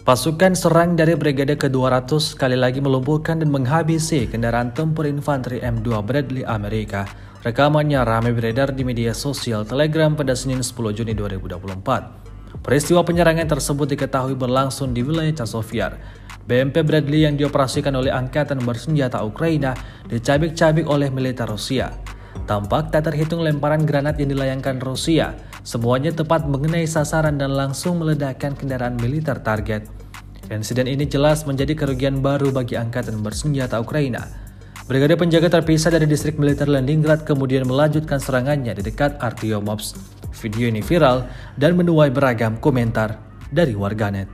Pasukan serang dari Brigade ke-200 sekali lagi melumpuhkan dan menghabisi kendaraan tempur infanteri M2 Bradley Amerika. Rekamannya ramai beredar di media sosial Telegram pada Senin 10 Juni 2024. Peristiwa penyerangan tersebut diketahui berlangsung di wilayah Chasiv. BMP Bradley yang dioperasikan oleh Angkatan Bersenjata Ukraina dicabik-cabik oleh militer Rusia. Tampak tak terhitung lemparan granat yang dilayangkan Rusia. Semuanya tepat mengenai sasaran dan langsung meledakkan kendaraan militer target. Insiden ini jelas menjadi kerugian baru bagi Angkatan Bersenjata Ukraina. Brigade penjaga terpisah dari distrik militer Leningrad kemudian melanjutkan serangannya di dekat Artyomovsk. Video ini viral dan menuai beragam komentar dari warganet.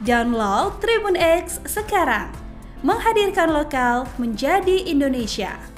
Download Tribun X sekarang, menghadirkan lokal menjadi Indonesia.